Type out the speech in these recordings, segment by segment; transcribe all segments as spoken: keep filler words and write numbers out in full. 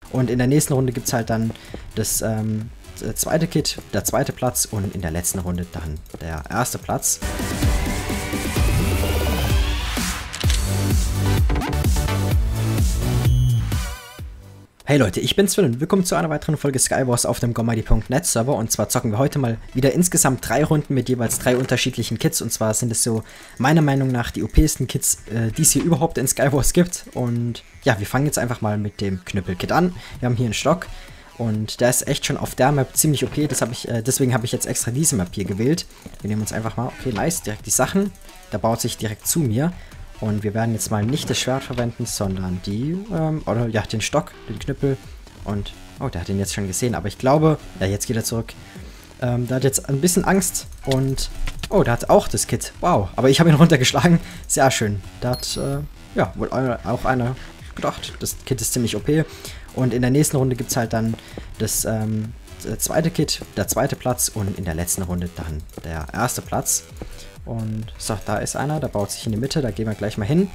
Und in der nächsten Runde gibt es halt dann das ähm, zweite Kit, der zweite Platz und in der letzten Runde dann der erste Platz. Hey Leute, ich bin's Phil und willkommen zu einer weiteren Folge Skywars auf dem Gomadi Punkt net Server. Und zwar zocken wir heute mal wieder insgesamt drei Runden mit jeweils drei unterschiedlichen Kits. Und zwar sind es so meiner Meinung nach die O P-sten Kits, äh, die es hier überhaupt in Skywars gibt. Und ja, wir fangen jetzt einfach mal mit dem Knüppelkit an. Wir haben hier einen Stock und der ist echt schon auf der Map ziemlich O P. Das hab ich, äh, deswegen habe ich jetzt extra diese Map hier gewählt. Wir nehmen uns einfach mal, okay, nice, direkt die Sachen. Der baut sich direkt zu mir. Und wir werden jetzt mal nicht das Schwert verwenden, sondern die, ähm, oder ja, den Stock, den Knüppel. Und, oh, der hat ihn jetzt schon gesehen, aber ich glaube, ja, jetzt geht er zurück. Ähm, der hat jetzt ein bisschen Angst und, oh, der hat auch das Kit. Wow, aber ich habe ihn runtergeschlagen. Sehr schön. Da hat, äh, ja, wohl auch einer gedacht, das Kit ist ziemlich O P. Und in der nächsten Runde gibt es halt dann das, ähm, das zweite Kit, der zweite Platz und in der letzten Runde dann der erste Platz. Und so, da ist einer, der baut sich in die Mitte, da gehen wir gleich mal hin.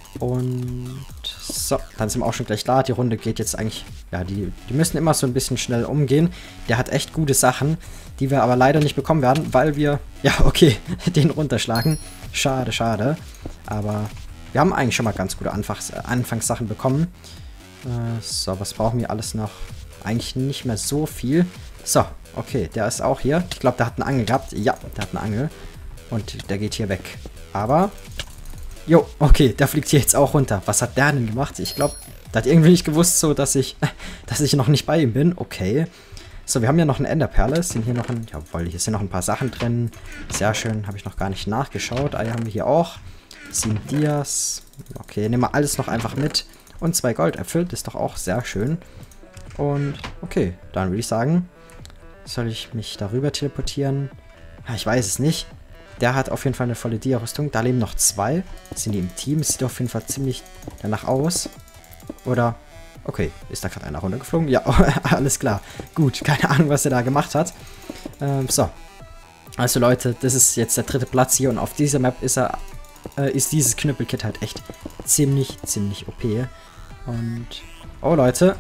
Und so, dann sind wir auch schon gleich da. Die Runde geht jetzt eigentlich, ja, die, die müssen immer so ein bisschen schnell umgehen. Der hat echt gute Sachen, die wir aber leider nicht bekommen werden, weil wir, ja, okay, den runterschlagen. Schade, schade. Aber wir haben eigentlich schon mal ganz gute Anfangs Anfangssachen bekommen. Äh, so, was brauchen wir alles noch? Eigentlich nicht mehr so viel. So, okay, der ist auch hier. Ich glaube, der hat eine Angel gehabt. Ja, der hat eine Angel. Und der geht hier weg. Aber, jo, okay, der fliegt hier jetzt auch runter. Was hat der denn gemacht? Ich glaube, der hat irgendwie nicht gewusst, so, dass ich, dass ich noch nicht bei ihm bin. Okay. So, wir haben ja noch eine Enderperle. Es sind hier noch ein, jawohl, hier sind noch ein paar Sachen drin. Sehr schön, habe ich noch gar nicht nachgeschaut. Eier haben wir hier auch. Sieben Dias. Okay, nehmen wir alles noch einfach mit. Und zwei Goldäpfel, das ist doch auch sehr schön. Und, okay, dann würde ich sagen, soll ich mich darüber teleportieren? Ja, ich weiß es nicht. Der hat auf jeden Fall eine volle Dia-Rüstung. Da leben noch zwei. Sind die im Team? Sieht auf jeden Fall ziemlich danach aus. Oder, okay, ist da gerade einer runtergeflogen? Ja, alles klar. Gut, keine Ahnung, was er da gemacht hat. Ähm, so. Also Leute, das ist jetzt der dritte Platz hier. Und auf dieser Map ist er, äh, ist dieses Knüppelkit halt echt ziemlich, ziemlich O P. Und, oh Leute.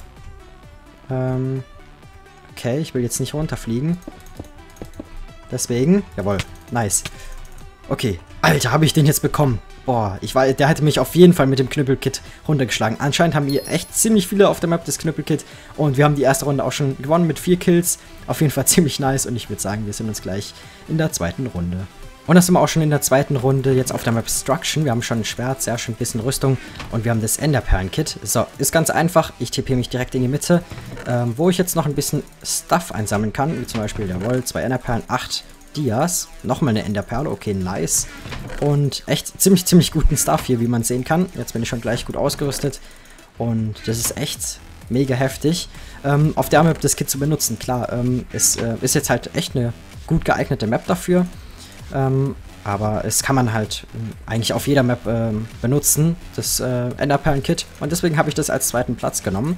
Ähm, okay, ich will jetzt nicht runterfliegen. Deswegen, jawohl, nice. Okay, Alter, habe ich den jetzt bekommen. Boah, ich war, der hätte mich auf jeden Fall mit dem Knüppelkit runtergeschlagen. Anscheinend haben wir echt ziemlich viele auf der Map das Knüppelkit. Und wir haben die erste Runde auch schon gewonnen mit vier Kills. Auf jeden Fall ziemlich nice. Und ich würde sagen, wir sind uns gleich in der zweiten Runde. Und das sind wir auch schon in der zweiten Runde jetzt auf der Map Destruction. Wir haben schon ein Schwert, sehr schön, ein bisschen Rüstung. Und wir haben das Enderperlen-Kit. So, ist ganz einfach. Ich tippe mich direkt in die Mitte, ähm, wo ich jetzt noch ein bisschen Stuff einsammeln kann. Wie zum Beispiel, jawohl, zwei Enderperlen, acht Dias. Nochmal eine Enderperle, okay, nice. Und echt ziemlich, ziemlich guten Stuff hier, wie man sehen kann. Jetzt bin ich schon gleich gut ausgerüstet. Und das ist echt mega heftig. Ähm, auf der Map das Kit zu benutzen, klar, ähm, ist, äh, ist jetzt halt echt eine gut geeignete Map dafür. Ähm, aber es kann man halt äh, eigentlich auf jeder Map äh, benutzen, das äh, Enderperlen-Kit. Und deswegen habe ich das als zweiten Platz genommen.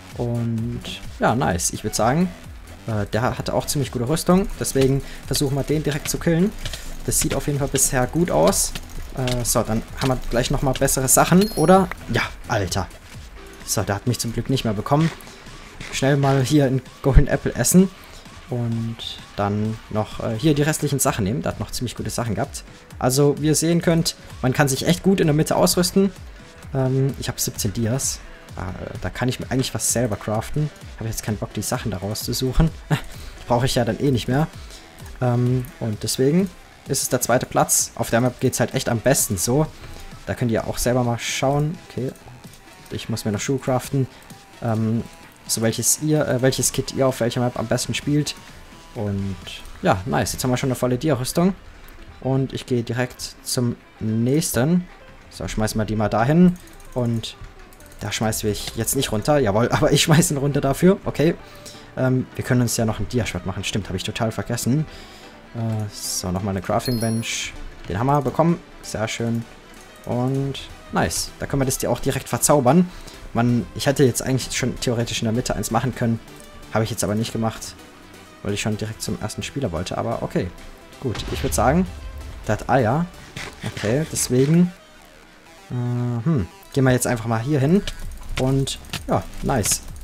Und ja, nice. Ich würde sagen, äh, der hatte auch ziemlich gute Rüstung. Deswegen versuchen wir den direkt zu killen. Das sieht auf jeden Fall bisher gut aus. Äh, so, dann haben wir gleich nochmal bessere Sachen, oder? Ja, Alter. So, der hat mich zum Glück nicht mehr bekommen. Schnell mal hier einen Golden Apple essen. Und dann noch äh, hier die restlichen Sachen nehmen. Der hat noch ziemlich gute Sachen gehabt. Also, wie ihr sehen könnt, man kann sich echt gut in der Mitte ausrüsten. Ähm, ich habe siebzehn Dias. Äh, da kann ich mir eigentlich was selber craften. Habe jetzt keinen Bock, die Sachen daraus zu suchen. Brauche ich ja dann eh nicht mehr. Ähm, und deswegen ist es der zweite Platz. Auf der Map geht es halt echt am besten so. Da könnt ihr auch selber mal schauen. Okay, ich muss mir noch Schuhe craften. Ähm... So welches ihr, äh, welches Kit ihr auf welcher Map am besten spielt. Und ja, nice. Jetzt haben wir schon eine volle Dia-Rüstung. Und ich gehe direkt zum nächsten. So, schmeißen wir die mal dahin. Und da schmeißen wir jetzt nicht runter. Jawohl, aber ich schmeiße ihn runter dafür. Okay. Ähm, wir können uns ja noch ein Dia-Schwert machen. Stimmt, habe ich total vergessen. Äh, so, nochmal eine Crafting Bench. Den haben wir bekommen. Sehr schön. Und nice. Da können wir das auch direkt verzaubern. Man, ich hätte jetzt eigentlich schon theoretisch in der Mitte eins machen können. Habe ich jetzt aber nicht gemacht, weil ich schon direkt zum ersten Spieler wollte. Aber okay, gut. Ich würde sagen, der hat Eier. Okay, deswegen äh, hm, gehen wir jetzt einfach mal hier hin. Und ja, nice.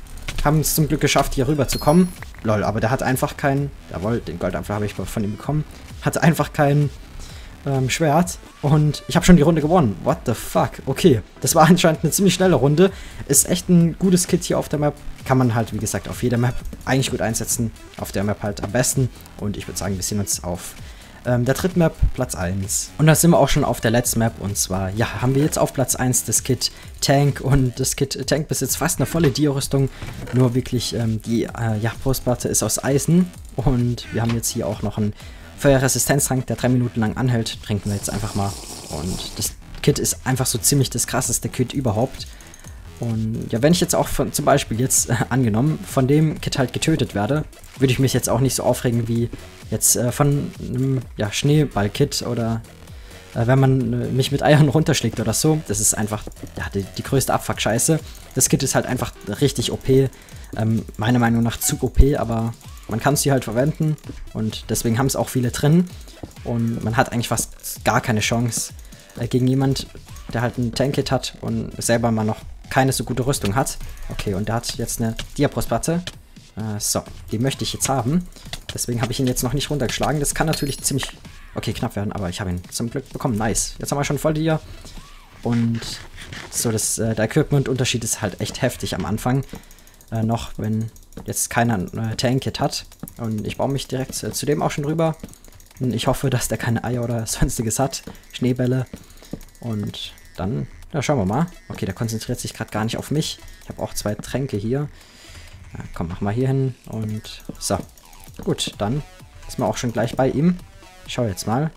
haben es zum Glück geschafft, hier rüber zu kommen. Lol, aber der hat einfach keinen... Jawohl, den Goldapfel habe ich von ihm bekommen. Hat einfach kein ähm, Schwert. Und ich habe schon die Runde gewonnen. What the fuck? Okay, das war anscheinend eine ziemlich schnelle Runde. Ist echt ein gutes Kit hier auf der Map. Kann man halt, wie gesagt, auf jeder Map eigentlich gut einsetzen. Auf der Map halt am besten. Und ich würde sagen, wir sehen uns auf ähm, der dritten Map, Platz eins. Und da sind wir auch schon auf der letzten Map. Und zwar, ja, haben wir jetzt auf Platz eins das Kit Tank. Und das Kit Tank besitzt fast eine volle Dio-Rüstung. Nur wirklich, ähm, die äh, ja, Brustplatte ist aus Eisen. Und wir haben jetzt hier auch noch einen Feuerresistenztrank, der drei Minuten lang anhält. Trinken wir jetzt einfach mal. Und das Kit ist einfach so ziemlich das krasseste Kit überhaupt. Und ja, wenn ich jetzt auch von, zum Beispiel jetzt äh, angenommen, von dem Kit halt getötet werde, würde ich mich jetzt auch nicht so aufregen wie jetzt äh, von einem ja, Schneeball-Kit oder äh, wenn man äh, mich mit Eiern runterschlägt oder so. Das ist einfach ja, die, die größte Abfuck-Scheiße. Das Kit ist halt einfach richtig O P. Ähm, meiner Meinung nach zu O P, aber man kann es hier halt verwenden und deswegen haben es auch viele drin. Und man hat eigentlich fast gar keine Chance äh, gegen jemand, der halt ein Tank-Kit hat und selber mal noch keine so gute Rüstung hat. Okay, und der hat jetzt eine Diabrustplatte. Äh, so, die möchte ich jetzt haben. Deswegen habe ich ihn jetzt noch nicht runtergeschlagen. Das kann natürlich ziemlich, okay, knapp werden, aber ich habe ihn zum Glück bekommen. Nice. Jetzt haben wir schon voll Dia. Und so, das, äh, der Equipment-Unterschied ist halt echt heftig am Anfang. Äh, noch, wenn jetzt keiner ein äh, Tank-Kit hat. Und ich baue mich direkt äh, zu dem auch schon rüber. Und ich hoffe, dass der keine Eier oder sonstiges hat. Schneebälle. Und dann... Ja, schauen wir mal. Okay, der konzentriert sich gerade gar nicht auf mich. Ich habe auch zwei Tränke hier. Ja, komm, mach mal hier hin. Und so. Gut, dann ist man auch schon gleich bei ihm. Ich schau jetzt mal.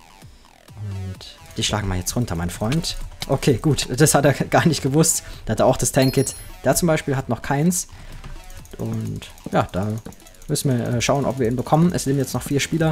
Und die schlagen wir jetzt runter, mein Freund. Okay, gut. Das hat er gar nicht gewusst. Der hat auch das Tank-Kit. Der zum Beispiel hat noch keins. Und ja, da müssen wir äh, schauen, ob wir ihn bekommen. Es leben jetzt noch vier Spieler.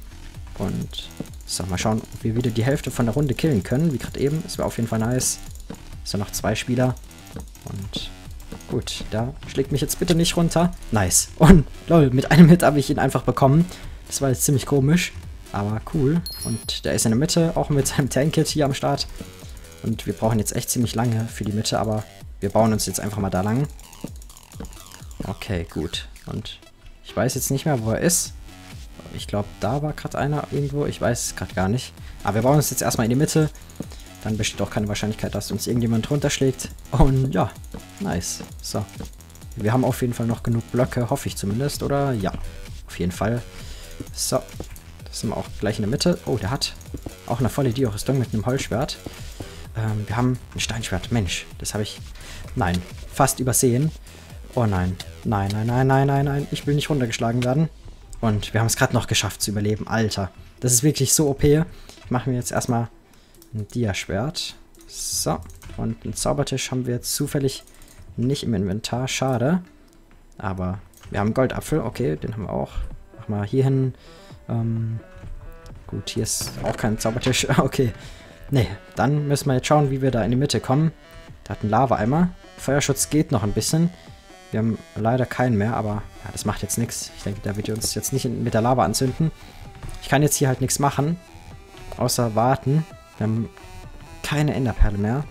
Und so, mal schauen, ob wir wieder die Hälfte von der Runde killen können. Wie gerade eben. Das wäre auf jeden Fall nice. So, noch zwei Spieler. Und gut, da schlägt mich jetzt bitte nicht runter. Nice. Und lol, mit einem Hit habe ich ihn einfach bekommen. Das war jetzt ziemlich komisch, aber cool. Und der ist in der Mitte, auch mit seinem Tank-Kit hier am Start. Und wir brauchen jetzt echt ziemlich lange für die Mitte, aber wir bauen uns jetzt einfach mal da lang. Okay, gut. Und ich weiß jetzt nicht mehr, wo er ist. Ich glaube, da war gerade einer irgendwo. Ich weiß es gerade gar nicht. Aber wir bauen uns jetzt erstmal in die Mitte. Dann besteht auch keine Wahrscheinlichkeit, dass uns irgendjemand runterschlägt. Und ja, nice. So. Wir haben auf jeden Fall noch genug Blöcke, hoffe ich zumindest. Oder ja, auf jeden Fall. So. Das sind wir auch gleich in der Mitte. Oh, der hat auch eine volle Dio-Rüstung mit einem Holzschwert. Ähm, wir haben ein Steinschwert. Mensch, das habe ich... Nein, fast übersehen. Oh nein. Nein, nein, nein, nein, nein, nein. Ich will nicht runtergeschlagen werden. Und wir haben es gerade noch geschafft zu überleben. Alter. Das ist wirklich so O P. Ich mache mir jetzt erstmal ein Dia-Schwert. So. Und einen Zaubertisch haben wir jetzt zufällig nicht im Inventar. Schade. Aber wir haben einen Goldapfel. Okay, den haben wir auch. Mach mal hier hin. Ähm, gut, hier ist auch kein Zaubertisch. Okay. Nee, dann müssen wir jetzt schauen, wie wir da in die Mitte kommen. Da hat ein Lava-Eimer. Feuerschutz geht noch ein bisschen. Wir haben leider keinen mehr, aber ja, das macht jetzt nichts. Ich denke, der wird uns jetzt nicht mit der Lava anzünden. Ich kann jetzt hier halt nichts machen. Außer warten. Wir haben keine Enderperle mehr.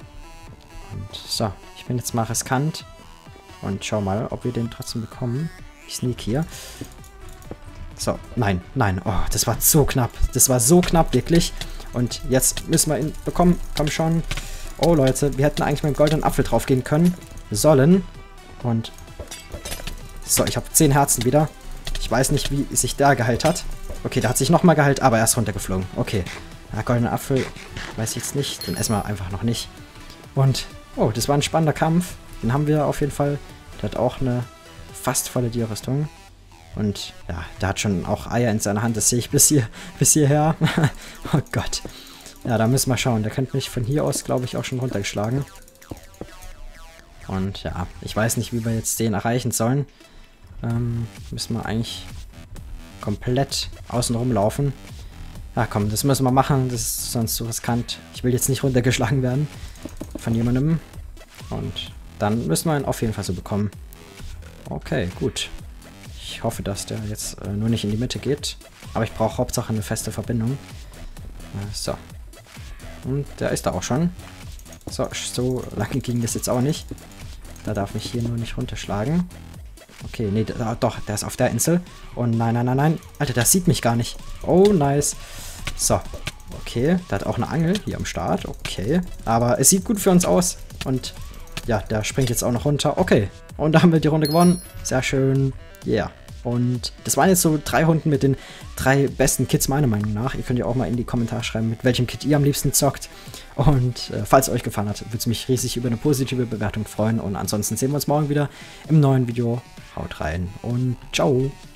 Und so, ich bin jetzt mal riskant. Und schau mal, ob wir den trotzdem bekommen. Ich sneak hier. So, nein, nein. Oh, das war so knapp. Das war so knapp, wirklich. Und jetzt müssen wir ihn bekommen. Komm schon. Oh, Leute, wir hätten eigentlich mit dem goldenen Apfel drauf gehen können. Sollen. Und so, ich habe zehn Herzen wieder. Ich weiß nicht, wie sich der geheilt hat. Okay, der hat sich nochmal geheilt, aber er ist runtergeflogen. Okay. Ja, goldener Apfel, weiß ich jetzt nicht. Den essen wir einfach noch nicht. Und, oh, das war ein spannender Kampf. Den haben wir auf jeden Fall. Der hat auch eine fast volle Dia-Rüstung. Und, ja, der hat schon auch Eier in seiner Hand. Das sehe ich bis, hier, bis hierher. Oh Gott. Ja, da müssen wir schauen. Der könnte mich von hier aus, glaube ich, auch schon runtergeschlagen. Und, ja, ich weiß nicht, wie wir jetzt den erreichen sollen. Ähm, müssen wir eigentlich komplett außen rumlaufen. Ja, komm, das müssen wir machen. Das ist sonst so riskant. Ich will jetzt nicht runtergeschlagen werden von jemandem. Und dann müssen wir ihn auf jeden Fall so bekommen. Okay, gut. Ich hoffe, dass der jetzt äh, nur nicht in die Mitte geht. Aber ich brauche Hauptsache eine feste Verbindung. Äh, so. Und der ist da auch schon. So, so lange ging das jetzt auch nicht. Da darf mich hier nur nicht runterschlagen. Okay, nee, da, doch, der ist auf der Insel. Und nein, nein, nein, nein. Alter, der sieht mich gar nicht. Oh, nice. So, okay. Der hat auch eine Angel hier am Start. Okay. Aber es sieht gut für uns aus. Und ja, der springt jetzt auch noch runter. Okay. Und da haben wir die Runde gewonnen. Sehr schön. Yeah. Und das waren jetzt so drei Runden mit den drei besten Kits meiner Meinung nach. Ihr könnt ja auch mal in die Kommentare schreiben, mit welchem Kit ihr am liebsten zockt. Und äh, falls es euch gefallen hat, würde es mich riesig über eine positive Bewertung freuen. Und ansonsten sehen wir uns morgen wieder im neuen Video. Haut rein und ciao.